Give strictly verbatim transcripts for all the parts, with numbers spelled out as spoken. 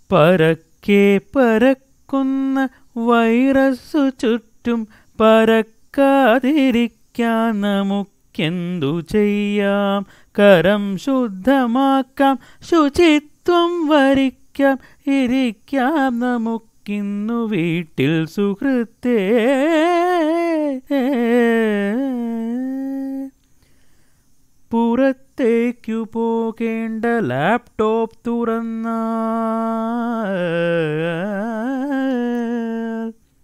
പരക്കെ പരക്കുന്ന വൈറസ്സു ചുറ്റും പരക്കാതിരിക്കാൻ നമുക്കെന്തു ചെയ്യാം? കരം ശുദ്ധമാക്കാം, ശുചിത്വം വരിക്കാം, ഇരിക്കാം നമുക്കിന്നു വീട്ടിൽ സുഹൃത്തേ. പുറത്തേക്കു പോകേണ്ട ലാപ്ടോപ്പ് തുറന്നാൽ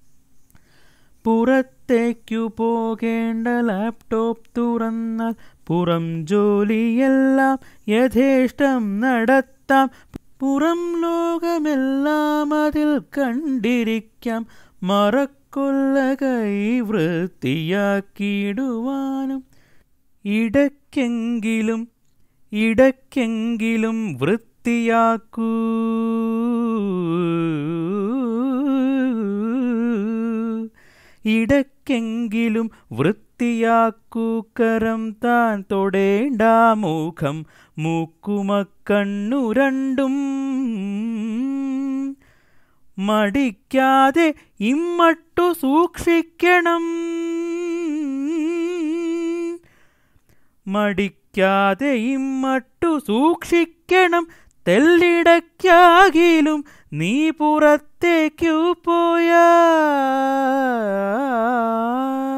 പുറത്തേക്കു പോകേണ്ട ലാപ്ടോപ്പ് തുറന്നാൽ പുറം ജോലിയെല്ലാം യഥേഷ്ടം നടത്താം. പുറം ലോകമെല്ലാം അതിൽ കണ്ടിരിക്കാം. മറക്കൊല്ല കൈ വൃത്തിയാക്കിയിടുവാനും ഇടയ്ക്കെങ്കിലും ഇടയ്ക്കെങ്കിലും വൃത്തിയാക്കൂ. ഇടയ്ക്കെങ്കിലും വൃത്തിയാക്കൂ. കരം താൻ തൊടേണ്ട മുഖം മൂക്കുമക്കണ്ണു രണ്ടും മടിക്കാതെ ഇമ്മട്ടു സൂക്ഷിക്കണം. മടിക്കാതെ ഇമ്മട്ടു സൂക്ഷിക്കണം. തെല്ലിടയ്ക്കാകിലും നീ പുറത്തേക്കു പോയാ